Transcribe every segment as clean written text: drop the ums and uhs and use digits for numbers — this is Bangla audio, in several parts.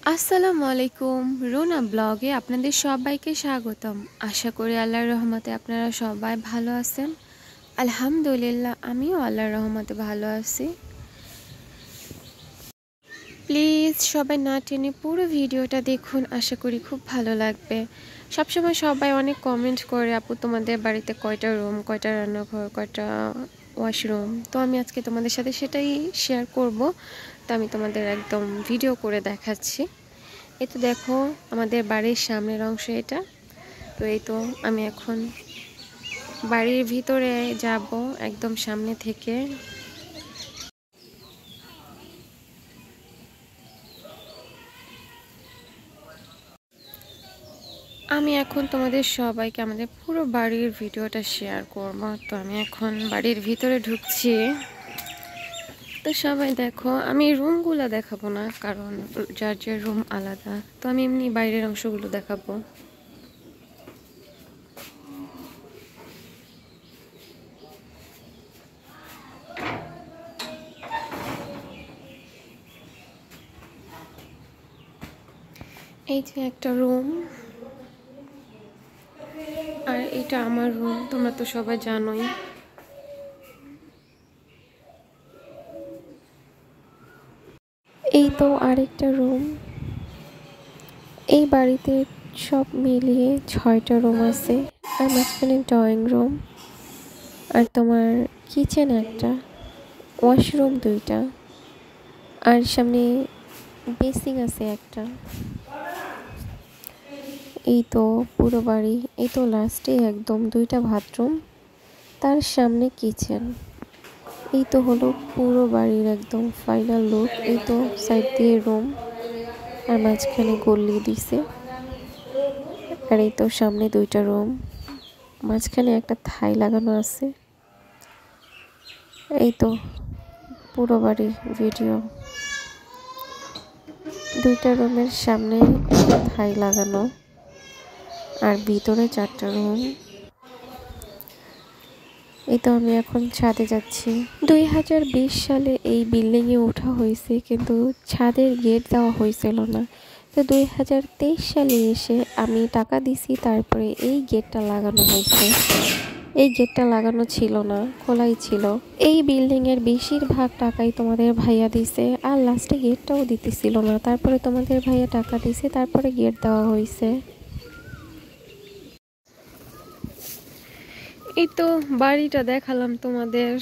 আসসালামু আলাইকুম। রুনা ব্লগে আপনাদের সবাইকে স্বাগতম। আশা করি আল্লাহর রহমতে আপনারা সবাই ভালো আছেন। আলহামদুলিল্লাহ, আমিও আল্লাহর রহমতে ভালো আছি। প্লিজ সবাই না টেনে পুরো ভিডিওটা দেখুন, আশা করি খুব ভালো লাগবে। সবসময় সবাই অনেক কমেন্ট করে, আপু তোমাদের বাড়িতে কয়টা রুম, কয়টা রান্নাঘর, কয়টা ওয়াশরুম। তো আমি আজকে তোমাদের সাথে সেটাই শেয়ার করব। তো আমি তোমাদের একদম ভিডিও করে দেখাচ্ছি। এই তো দেখো আমাদের বাড়ির সামনের অংশ এটা। তো এই তো আমি এখন বাড়ির ভিতরে যাব একদম সামনে থেকে। আমি এখন তোমাদের সবাইকে আমাদের পুরো বাড়ির ভিডিওটা শেয়ার করব। তো আমি এখন বাড়ির ভিতরে ঢুকছি। তো সবাই দেখো, আমি রুমগুলো দেখাবো না, কারণ যার যার রুম আলাদা। তো আমি এমনি বাইরের অংশগুলো দেখাবো। এই যে একটা রুম, আর এটা আমার রুম, তোমরা তো সবাই জানোই। এই তো আরেকটা রুম। এই বাড়িতে সব মিলিয়ে 6টা রুম আছে, আর মাঝখানে ড্রয়িং রুম, আর তোমার কিচেন একটা, ওয়াশরুম 2টা, আর সামনে বেসিং আছে একটা। এই তো পুরো বাড়ি। এই তো লাস্টে একদম 2টা বাথরুম, তার সামনে কিচেন। এই তো হলো পুরো বাড়ির একদম ফাইনাল লুক। এই তো সাইড দিয়ে রুম, আর মাঝখানে গলি দিছে। আর এই তো সামনে 2টা রুম, মাঝখানে একটা থাই লাগানো আছে। এই তো পুরো বাড়ি ভিডিও। 2টা রুমের সামনে একটা থাই লাগানো, আর ভিতরে 4টা রুম। এই তো আমি এখন ছাদে যাচ্ছি। 2020 সালে এই বিল্ডিংয়ে ওঠা হয়েছে, কিন্তু ছাদের গেট দেওয়া হয়েছিল না। তো 2023 সালে এসে আমি টাকা দিছি, তারপরে এই গেটটা লাগানো হয়েছে। এই গেটটা লাগানো ছিল না, খোলাই ছিল। এই বিল্ডিংয়ের বেশিরভাগ টাকাই তোমাদের ভাইয়া দিছে, আর লাস্টে গেটটাও দিতেছিল না। তারপরে তোমাদের ভাইয়া টাকা দিছে, তারপরে গেট দেওয়া হয়েছে। এই তো বাড়িটা দেখালাম তোমাদের।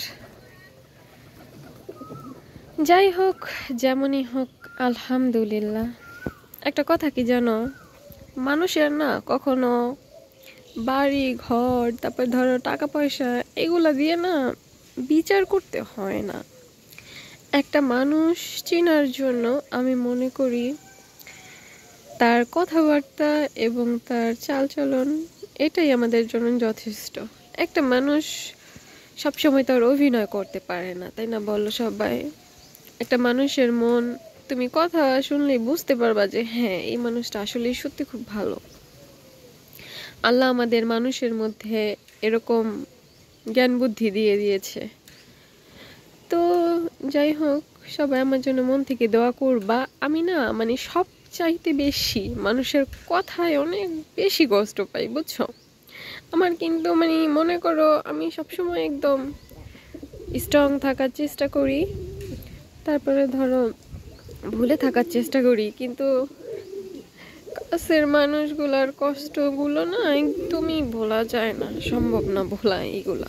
যাই হোক, যেমনই হোক, আলহামদুলিল্লাহ। একটা কথা কি জানো, মানুষের না কখনো বাড়ি ঘর, তারপর ধরো টাকা পয়সা, এগুলা দিয়ে না বিচার করতে হয় না। একটা মানুষ চেনার জন্য আমি মনে করি তার কথাবার্তা এবং তার চালচলন, এটাই আমাদের জন্য যথেষ্ট। একটা মানুষ সবসময় তার অভিনয় করতে পারে না, তাই না বলো সবাই? একটা মানুষের মন তুমি কথা শুনলেই বুঝতে পারবা যে হ্যাঁ, এই মানুষটা আসলে সত্যি খুব ভালো। আল্লাহ আমাদের মানুষের মধ্যে এরকম জ্ঞান বুদ্ধি দিয়ে দিয়েছে। তো যাই হোক, সবাই আমার জন্য মন থেকে দোয়া করবা। আমি না মানে সব চাইতে বেশি মানুষের কথায় অনেক বেশি কষ্ট পাই, বুঝছো? আমার কিন্তু মানে মনে করো আমি সবসময় একদম স্ট্রং থাকার চেষ্টা করি, তারপরে ধরো ভুলে থাকার চেষ্টা করি, কিন্তু কাছের মানুষগুলার কষ্টগুলো না একদমই ভোলা যায় না, সম্ভব না ভোলা এইগুলা।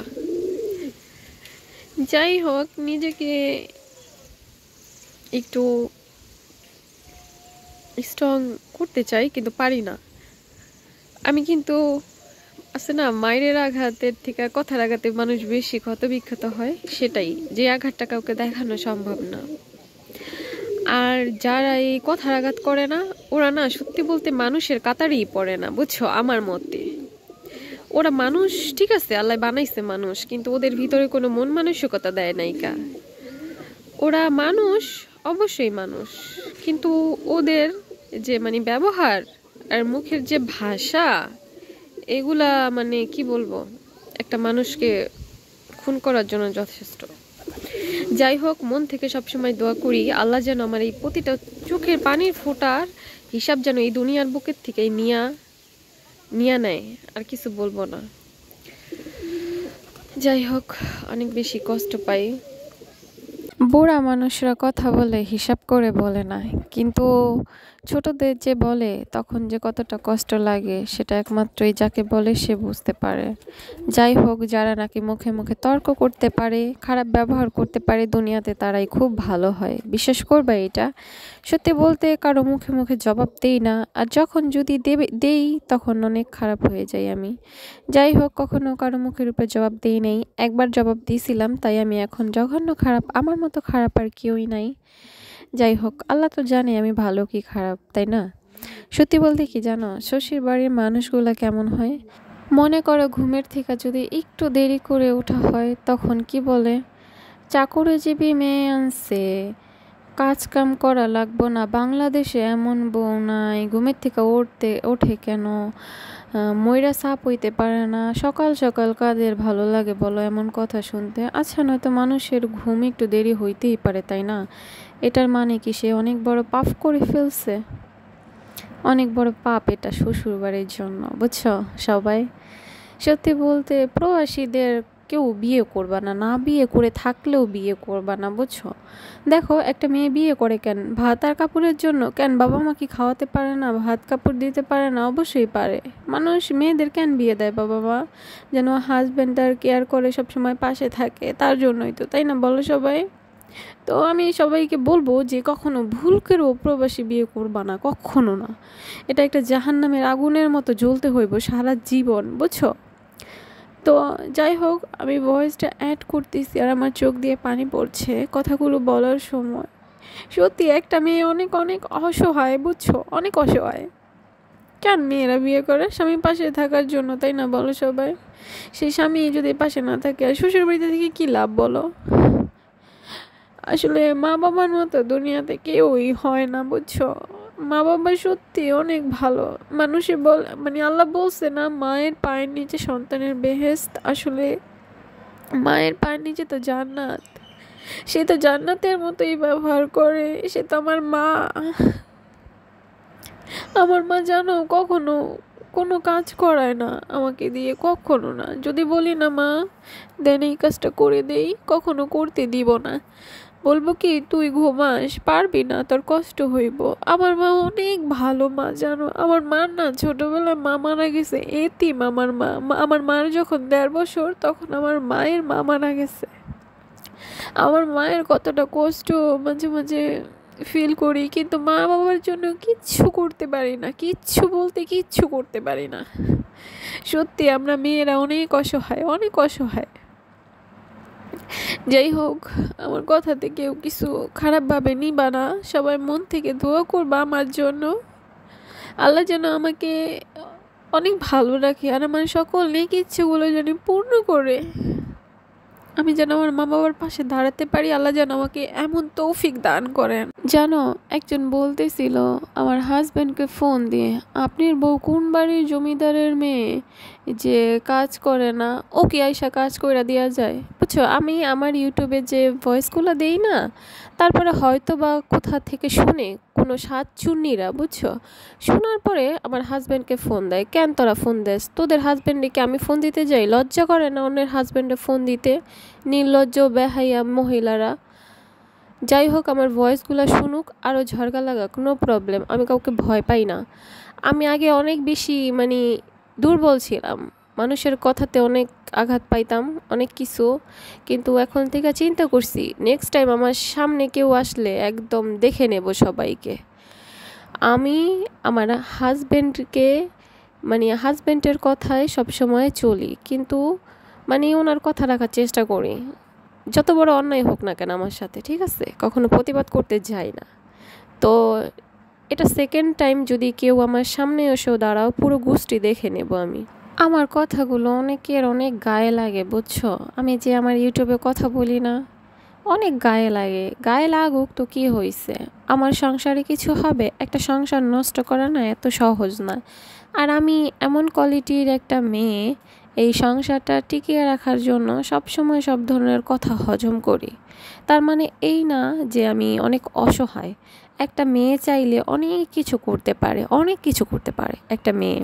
যাই হোক, নিজেকে একটু স্ট্রং করতে চাই, কিন্তু পারি না। আমি কিন্তু আছে না, মায়ের আঘাতের থেকে কথার আঘাতে মানুষ বেশি ক্ষত বিক্ষত হয়, সেটাই, যে আঘাতটা কাউকে দেখানো সম্ভব না। আর যারা এই কথার আঘাত করে না, ওরা না সত্যি বলতে মানুষের কাতারেই পড়ে না, বুঝছো? আমার মতে ওরা মানুষ ঠিক আছে, আল্লাহ বানাইছে মানুষ, কিন্তু ওদের ভিতরে কোনো মন মানসিকতা দেয় নাই কা। ওরা মানুষ, অবশ্যই মানুষ, কিন্তু ওদের যে মানে ব্যবহার আর মুখের যে ভাষা, এগুলা মানে কি বলবো, একটা মানুষকে খুন করার জন্য যথেষ্ট। যাই হোক, মন থেকে সবসময় দোয়া করি আল্লাহ যেন আমার এই প্রতিটা চোখ চোখের পানির ফোঁটার হিসাব যেন এই দুনিয়ার বুকের থেকে নিয়া নেয়। আর কিছু বলবো না। যাই হোক, অনেক বেশি কষ্ট পাই। বুড়া মানুষরা কথা বলে হিসাব করে বলে না, কিন্তু ছোটদের যে বলে তখন যে কতটা কষ্ট লাগে সেটা একমাত্রই যাকে বলে সে বুঝতে পারে। যাই হোক, যারা নাকি মুখে মুখে তর্ক করতে পারে, খারাপ ব্যবহার করতে পারে দুনিয়াতে, তারাই খুব ভালো হয়। বিশ্বাস করবে এটা? সত্যি বলতে কারো মুখে মুখে জবাব দেই না, আর যখন যদি দেই তখন অনেক খারাপ হয়ে যাই আমি। যাই হোক, কখনো কারো মুখের উপরে জবাব দেই নাই। একবার জবাব দিয়েছিলাম, তাই আমি এখন জঘন্য খারাপ। আমার মতো খারাপ আর কেউই নাই। যাই হোক, আল্লাহ তো জানে আমি ভালো কি খারাপ, তাই না? সত্যি বলতে কি জানো, শ্বশুর বাড়ির মানুষগুলা কেমন হয়? মনে করো ঘুমের থেকে যদি একটু দেরি করে ওঠা হয়, তখন কি বলে, চাকরিজীবী মেয়ে আনছে, কাজ কাম করা লাগবো না, বাংলাদেশে এমন বউ নাই, ঘুমের থেকে ওঠে কেন, ময়রা সাপ হইতে পারে না, সকাল সকাল কাদের ভালো লাগে বলো এমন কথা শুনতে? আচ্ছা, নয়তো মানুষের ঘুম একটু দেরি হইতেই পারে, তাই না? এটার মানে কি সে অনেক বড় পাপ করে ফেলছে? অনেক বড় পাপ এটা শ্বশুর বাড়ির জন্য, বুঝছো সবাই? সত্যি বলতে প্রবাসীদের কেউ বিয়ে করবা না, না বিয়ে করে থাকলেও বিয়ে করবা না, বুঝছো? দেখো, একটা মেয়ে বিয়ে করে কেন? ভাত আর কাপড়ের জন্য? কেন বাবা মা কি খাওয়াতে পারে না, ভাত কাপড় দিতে পারে না? অবশ্যই পারে। মানুষ মেয়েদের কেন বিয়ে দেয় বাবা মা? যেন হাজব্যান্ড তার কেয়ার করে, সবসময় পাশে থাকে, তার জন্যই তো, তাই না? বলো সবাই। তো আমি সবাইকে বলবো যে কখনো ভুল করেও প্রবাসী বিয়ে করবা না, কখনো না। এটা একটা জাহান্নামের আগুনের মতো জ্বলতে হইব সারা জীবন, বুঝছো? তো যাই হোক, আমি ভয়েসটা অ্যাড করতেছি আর আমার চোখ দিয়ে পানি পড়ছে কথাগুলো বলার সময়। সত্যি একটা মেয়ে অনেক অনেক অসহায়, বুঝছো? অনেক অসহায়। কেন মেয়েরা বিয়ে করে? স্বামী পাশে থাকার জন্য, তাই না? বলো সবাই। সেই স্বামী যদি পাশে না থাকে, আর শ্বশুর বাড়িতে থেকে কী লাভ বলো? আসলে মা বাবার মতো দুনিয়াতে কেউই হয় না, বুঝছো? মা বাবা সত্যি অনেক ভালো। মানুষে মানে আল্লাহ বলছে না, মায়ের পায়ের নিচে সন্তানের বেহেশত। আসলে মায়ের পায়ের নিচে তো জান্নাত। সে তো জান্নাতের মতোই ব্যবহার করে। সে তো আমার মা। আমার মা জানো কখনো কোনো কাজ করায় না আমাকে দিয়ে, কখনো না। যদি বলি না মা দেন এই কাজটা করে দেই, কখনো করতে দিব না। বলবো কি তুই ঘুমাস, পারবি না, তোর কষ্ট হইব। আমার মা অনেক ভালো মা, জানো? আমার মার না ছোটবেলায় মা মারা গেছে, এতিম আমার মা। আমার মার যখন 1.5 বছর, তখন আমার মায়ের মা মারা গেছে। আমার মায়ের কতটা কষ্ট মাঝে মাঝে ফিল করি, কিন্তু মা বাবার জন্য কিচ্ছু করতে পারি না, কিচ্ছু বলতে কিচ্ছু করতে পারি না। সত্যি আমরা মেয়েরা অনেক অসহায়, অনেক অসহায়। যাই হোক, আমার কথাতে কেউ কিছু খারাপভাবে নিবা না। সবাই মন থেকে দোয়া করবা আমার জন্য। আল্লাহ যেন আমাকে অনেক ভালো রাখে, আর আমার সকল নেক ইচ্ছেগুলো যেন পূর্ণ করে। আমি যেন আমার মা বাবার পাশে দাঁড়াতে পারি। আল্লাহ যেন আমাকে এমন তৌফিক দান করেন। জানো, একজন বলতেছিল আমার হাজব্যান্ডকে ফোন দিয়ে, আপনার বউ কোন বাড়ির জমিদারের মেয়ে যে কাজ করে না, ওকে আইসা কাজ করে দেওয়া যায়? বুঝছো, আমি আমার ইউটিউবে যে ভয়েসগুলো দেই না, তারপরে হয়তো বা কোথা থেকে শুনে কোনো সাতচুন্নিরা, বুঝছো, শোনার পরে আমার হাজব্যান্ডকে ফোন দেয়। কেন তোরা ফোন দেস? তোদের হাজব্যান্ডকে আমি ফোন দিতে যাই? লজ্জা করে না অন্যের হাজব্যান্ডে ফোন দিতে? নির্লজ্জ বেহাইয়া মহিলারা। যাই হোক, আমার ভয়েসগুলো শুনুক, আরও ঝরগা লাগাক, নো প্রবলেম। আমি কাউকে ভয় পাই না। আমি আগে অনেক বেশি দুর্বল ছিলাম, মানুষের কথাতে অনেক আঘাত পাইতাম, অনেক কিছু। কিন্তু এখন থেকে চিন্তা করছি, নেক্সট টাইম আমার সামনে কেউ আসলে একদম দেখে নেব সবাইকে। আমি আমার হাজব্যান্ডকে হাজব্যান্ডের কথায় সবসময় চলি, কিন্তু ওনার কথা রাখার চেষ্টা করি, যত বড় অন্যায় হোক না কেন আমার সাথে, ঠিক আছে? কখনো প্রতিবাদ করতে যাই না। তো এটা সেকেন্ড টাইম যদি কেউ আমার সামনে এসেও দাঁড়াও, পুরো গোষ্ঠী দেখে নেব আমি। আমার কথাগুলো অনেকের অনেক গায়ে লাগে, বুঝছো? আমি যে আমার ইউটিউবে কথা বলি না, অনেক গায়ে লাগে। গায়ে লাগুক তো কি হয়েছে? আমার সংসারে কিছু হবে? একটা সংসার নষ্ট করা না এত সহজ না। আর আমি এমন কোয়ালিটির একটা মেয়ে, এই সংসারটা টিকিয়ে রাখার জন্য সবসময় সব ধরনের কথা হজম করি। তার মানে এই না যে আমি অনেক অসহায়। একটা মেয়ে চাইলে অনেক কিছু করতে পারে, অনেক কিছু করতে পারে একটা মেয়ে।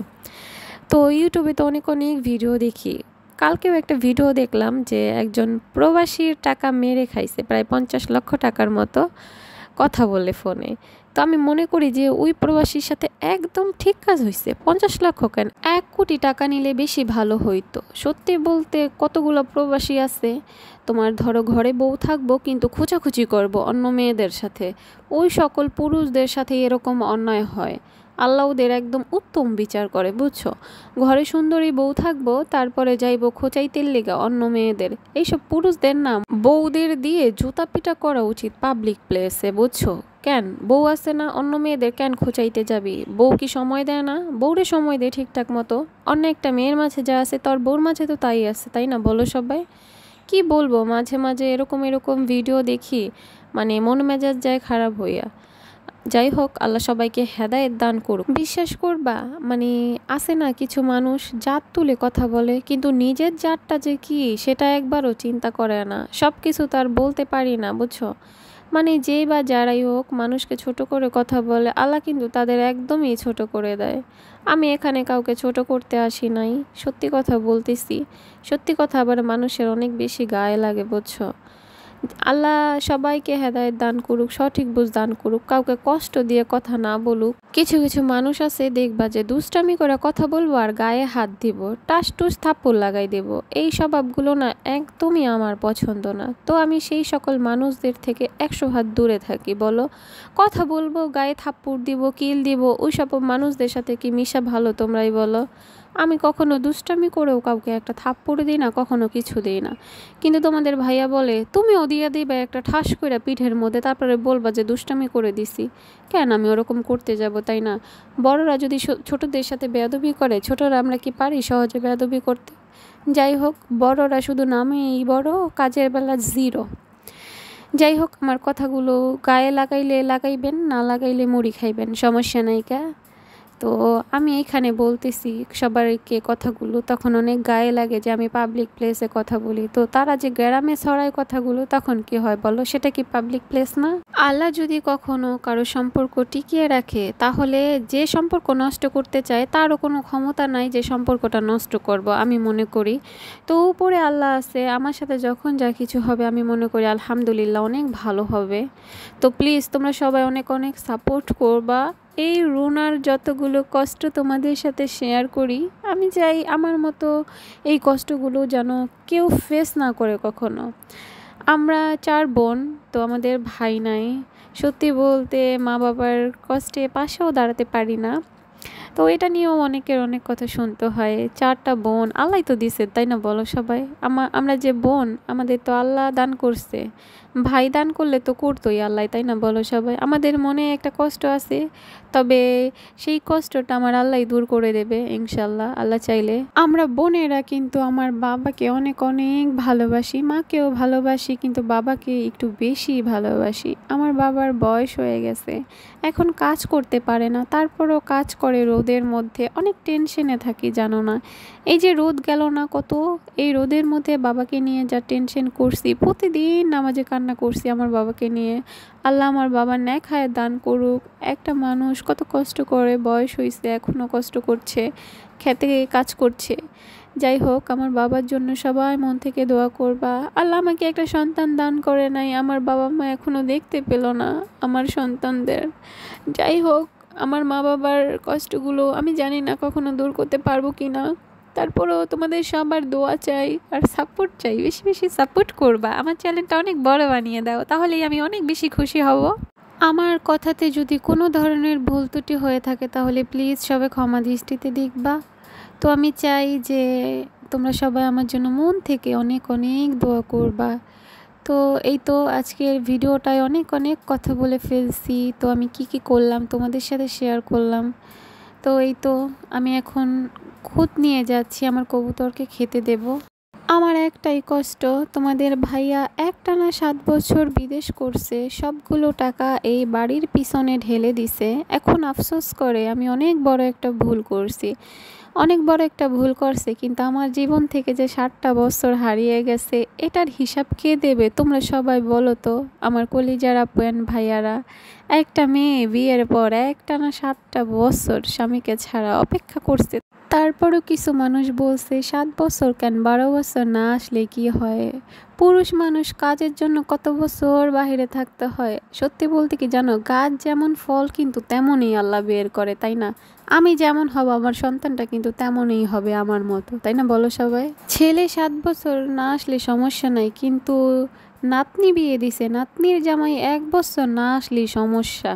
তো ইউটিউবে তো অনেক অনেক ভিডিও দেখি। কালকেও একটা ভিডিও দেখলাম যে একজন প্রবাসীর টাকা মেরে খাইছে প্রায় 50 লক্ষ টাকার মতো কথা বলে ফোনে। তো আমি মনে করি যে ওই প্রবাসীর সাথে একদম ঠিক কাজ হয়েছে। 50 লক্ষ কেন, 1 কোটি টাকা নিলে বেশি ভালো হইতো। সত্যি বলতে কতগুলো প্রবাসী আছে, তোমার ধরো ঘরে বউ থাকবো কিন্তু খোঁচাখুচি করব অন্য মেয়েদের সাথে, ওই সকল পুরুষদের সাথে এরকম অন্যায় হয়। আল্লাহ ওদের একদম উত্তম বিচার করে, বুঝছো। ঘরে সুন্দরী বউ থাকবো, তারপরে যাইবো খোঁচাইতে লেগা অন্য মেয়েদের। এইসব পুরুষদের নাম বউদের দিয়ে জুতা পিটা করা উচিত পাবলিক প্লেসে, বুঝছো। কেন বউ আছে না, অন্য মেয়েদের কেন খোঁচাইতে যাবি? বউ কি সময় দেয় না? বউরে সময় দেয় ঠিকঠাক মতো। অন্য একটা মেয়ের মাঝে যা আছে তোর বউর মাঝে তো তাই আছে, তাই না? বলো সবাই। কি বলবো, মাঝে মাঝে এরকম এরকম ভিডিও দেখি, মানে মন মেজাজ যায় খারাপ হইয়া। যাই হোক, আল্লাহ সবাইকে হেদায়েত দান করুক। বিশ্বাস করবা, মানে আছে না কিছু মানুষ জাত তুলে কথা বলে, কিন্তু নিজের জাতটা যে কি সেটা একবারও চিন্তা করে না। সব কিছু তার বলতে পারি না, বুঝছো। মানে যেই বা যারাই হোক মানুষকে ছোট করে কথা বলে, আল্লাহ কিন্তু তাদের একদমই ছোট করে দেয়। আমি এখানে কাউকে ছোট করতে আসি নাই, সত্যি কথা বলতেছি। সত্যি কথা আবার মানুষের অনেক বেশি গায়ে লাগে, বুঝছো। আল্লাহ সবাইকে হেদায়েত দান করুক, সঠিক বুঝ দান করুক, কাউকে কষ্ট দিয়ে কথা না বলুক। কিছু কিছু মানুষ আছে দেখবা যে দুষ্টামি করে কথা বলবো আর গায়ে হাত দিব, টাস টুস থাপ্পড় লাগাই দেব। এই স্বভাবগুলো না একদমই আমার পছন্দ না। তো আমি সেই সকল মানুষদের থেকে 100 হাত দূরে থাকি। বলো, কথা বলবো গায়ে থাপ্পড় দিব, কিল দিব, ওই সব মানুষদের সাথে কি মিশা ভালো তোমরাই বলো। আমি কখনো দুষ্টামি করেও কাউকে একটা থাপ্পড় দিই না, কখনো কিছু দিই না। কিন্তু তোমাদের ভাইয়া বলে তুমিও দিয়ে দিবে একটা ঠাস করে পিঠের মধ্যে, তারপরে বলবা যে দুষ্টামি করে দিছি। কেন আমি ওরকম করতে যাব, তাই না? বড়রা যদি ছোটদের সাথে বেয়াদবি করে, ছোটরা আমরা কি পারি সহজে বেয়াদবি করতে? যাই হোক, বড়রা শুধু নামেই বড়, কাজের বেলা জিরো। যাই হোক, আমার কথাগুলো গায়ে লাগাইলে লাগাইবেন, না লাগাইলে মুড়ি খাইবেন, সমস্যা নাই কা। তো আমি এইখানে বলতেছি সবাইকে কথাগুলো, তখন অনেক গায়ে লাগে যে আমি পাবলিক প্লেসে কথা বলি। তো তারা যে গ্রামে ছড়ায় কথাগুলো, তখন কি হয় বলো, সেটা কি পাবলিক প্লেস না? আল্লাহ যদি কখনো কারো সম্পর্ক টিকিয়ে রাখে, তাহলে যে সম্পর্ক নষ্ট করতে চায় তারও কোনো ক্ষমতা নাই যে সম্পর্কটা নষ্ট করব, আমি মনে করি। তো উপরে আল্লাহ আছে, আমার সাথে যখন যা কিছু হবে আমি মনে করি আলহামদুলিল্লাহ অনেক ভালো হবে। তো প্লিজ তোমরা সবাই অনেক অনেক সাপোর্ট করবা। এই রুনার যতগুলো কষ্ট তোমাদের সাথে শেয়ার করি, আমি চাই আমার মতো এই কষ্টগুলো যেন কেউ ফেস না করে কখনো। আমরা 4 বোন, তো আমাদের ভাই নাই। সত্যি বলতে মা বাবার কষ্টে পাশেও দাঁড়াতে পারি না। তো এটা নিয়েও অনেকের অনেক কথা শুনতে হয়। 4টা বোন আল্লাহ তো দিছে, তাই না বলো সবাই। আমরা যে বোন, আমাদের তো আল্লাহ দান করছে। ভাই দান করলে তো করতোই আল্লাহ, তাই না বলো সবাই। আমাদের মনে একটা কষ্ট আছে, তবে সেই কষ্টটা আমার আল্লাহ দূর করে দেবে ইনশাল্লাহ, আল্লাহ চাইলে। আমরা বোনেরা কিন্তু আমার বাবাকে অনেক অনেক ভালোবাসি, মাকেও ভালোবাসি, কিন্তু বাবাকে একটু বেশি ভালোবাসি। আমার বাবার বয়স হয়ে গেছে, এখন কাজ করতে পারে না, তারপরও কাজ করে রোদের মধ্যে। অনেক টেনশনে থাকি, জানো না। এই যে রোদ গেল না কত, এই রোদের মধ্যে বাবাকে নিয়ে যা টেনশন করছি, প্রতিদিন নামাজে কান্না করছি আমার বাবাকে নিয়ে। আল্লাহ আমার বাবার ন্যাক হায়াত দান করুক। একটা মানুষ কত কষ্ট করে, বয়স হয়েছে এখনও কষ্ট করছে, খেতে কাজ করছে। যাই হোক, আমার বাবার জন্য সবাই মন থেকে দোয়া করবা। আল্লাহ আমাকে একটা সন্তান দান করে নাই, আমার বাবা মা এখনও দেখতে পেল না আমার সন্তানদের। যাই হোক, আমার মা বাবার কষ্টগুলো আমি জানি না কখনো দূর করতে পারবো কি না। তারপরেও তোমাদের সবার দোয়া চাই আর সাপোর্ট চাই, বেশি বেশি সাপোর্ট করবা। আমার চ্যানেলটা অনেক বড় বানিয়ে দাও, তাহলেই আমি অনেক বেশি খুশি হব। আমার কথাতে যদি কোনো ধরনের ভুল ত্রুটি হয়ে থাকে, তাহলে প্লিজ সবাই ক্ষমা দৃষ্টিতে দেখবা। তো আমি চাই যে তোমরা সবাই আমার জন্য মন থেকে অনেক অনেক দোয়া করবা। তো এই তো আজকের ভিডিওটায় অনেক অনেক কথা বলে ফেলছি। তো আমি কি কি করলাম তোমাদের সাথে শেয়ার করলাম। তো এই তো আমি এখন খুদ নিয়ে যাচ্ছি, আমার কবুতরকে খেতে দেব। আমার একটাই কষ্ট, তোমাদের ভাইয়া একটানা 7 বছর বিদেশ করছে, সবগুলো টাকা এই বাড়ির পিছনে ঢেলে দিছে। এখন আফসোস করে আমি অনেক বড় একটা ভুল করছি। অনেক বড় একটা ভুল করছে, কিন্তু আমার জীবন থেকে যে 7টা বছর হারিয়ে গেছে এটার হিসাব কে দেবে? তোমরা সবাই বলো তো, আমার কলিজার আপু এন্ড ভাইয়ারা। একটা মেয়ে বিয়ের পর একটানা 7টা বছর স্বামীকে ছাড়া অপেক্ষা করছে, তারপরও কিছু মানুষ বলছে 7 বছর কেন, 12 বছর না আসলে কি হয়? পুরুষ মানুষ কাজের জন্য কত বছর বাহিরে থাকতে হয়। সত্যি বলতে কি জানো, গাছ যেমন ফল কিন্তু তেমনই আল্লাহ বের করে, তাই না? আমি যেমন হব আমার সন্তানটা কিন্তু তেমনই হবে আমার মতো, তাই না? বলো সবাই। ছেলে 7 বছর না আসলে সমস্যা নাই, কিন্তু নাতনি বিয়ে দিছে, নাতনির জামাই 1 বছর না আসলেই সমস্যা।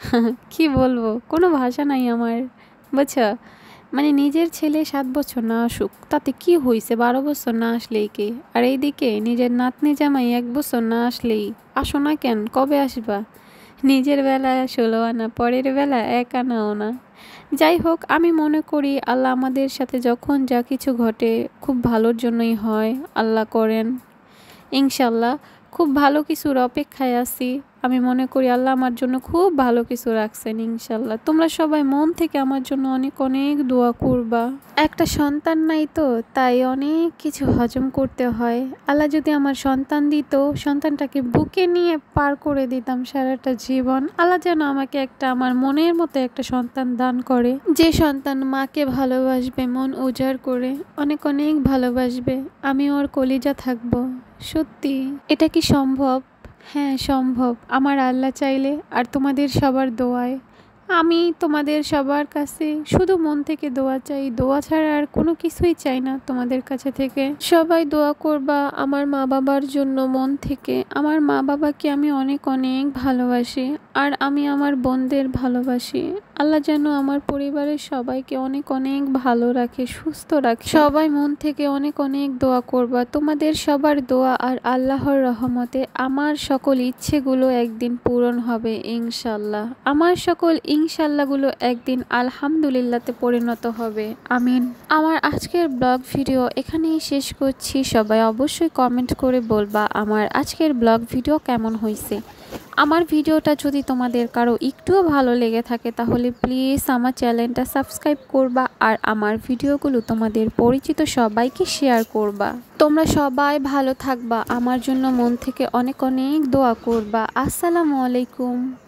কি বলবো, কোনো ভাষা নাই আমার, বুঝছো? মানে নিজের ছেলে 7 বছর না আসুক তাতে কি হয়েছে, 12 বছর না আসলেই কি? আর এইদিকে নিজের নাতনি জামাই 1 বছর না আসলেই, আসো না কেন, কবে আসবা? নিজের বেলা 16 আনা, পরের বেলা 1 আনাও না। যাই হোক, আমি মনে করি আল্লাহ আমাদের সাথে যখন যা কিছু ঘটে খুব ভালোর জন্যই হয়, আল্লাহ করেন ইনশাল্লাহ। খুব ভালো কিছুর অপেক্ষায় আছি। আমি মনে করি আল্লাহ আমার জন্য খুব ভালো কিছু রাখছেন ইনশাল্লাহ। তোমরা সবাই মন থেকে আমার জন্য অনেক অনেক দোয়া করবা। একটা সন্তান নাই তো, তাই অনেক কিছু হজম করতে হয়। আল্লাহ যদি আমার সন্তান দিত, সন্তানটাকে বুকে নিয়ে পার করে দিতাম সারাটা জীবন। আল্লাহ যেন আমাকে একটা আমার মনের মতো একটা সন্তান দান করে, যে সন্তান মাকে ভালোবাসবে, মন উজাড় করে অনেক অনেক ভালোবাসবে। আমি ওর কলিজা থাকবো। সত্যি, এটা কি সম্ভব? হ্যাঁ সম্ভব, আমার আল্লাহ চাইলে আর তোমাদের সবার দোয়ায়। আমি তোমাদের সবার কাছে শুধু মন থেকে দোয়া চাই, দোয়া ছাড়া আর কোনো কিছুই চাই না তোমাদের কাছে থেকে। সবাই দোয়া করবা আমার মা বাবার জন্য মন থেকে। আমার মা বাবাকে আমি অনেক অনেক ভালোবাসি, আর আমি আমার বোনদের ভালোবাসি। আল্লাহ যেন আমার পরিবারের সবাইকে অনেক অনেক ভালো রাখে, সুস্থ রাখে। সবাই মন থেকে অনেক অনেক দোয়া করবা। তোমাদের সবার দোয়া আর আল্লাহর রহমতে আমার সকল ইচ্ছেগুলো একদিন পূরণ হবে ইনশাল্লাহ। আমার সকল ইনশাল্লাহগুলো একদিন আলহামদুলিল্লাহতে পরিণত হবে, আমিন। আমার আজকের ব্লগ ভিডিও এখানেই শেষ করছি। সবাই অবশ্যই কমেন্ট করে বলবা আমার আজকের ব্লগ ভিডিও কেমন হয়েছে। আমার ভিডিওটা যদি তোমাদের কারো একটুও ভালো লেগে থাকে তাহলে প্লিজ আমার চ্যানেলটা সাবস্ক্রাইব করবা, আর আমার ভিডিওগুলো তোমাদের পরিচিত সবাইকে শেয়ার করবা। তোমরা সবাই ভালো থাকবা, আমার জন্য মন থেকে অনেক অনেক দোয়া করবা। আসসালামু আলাইকুম।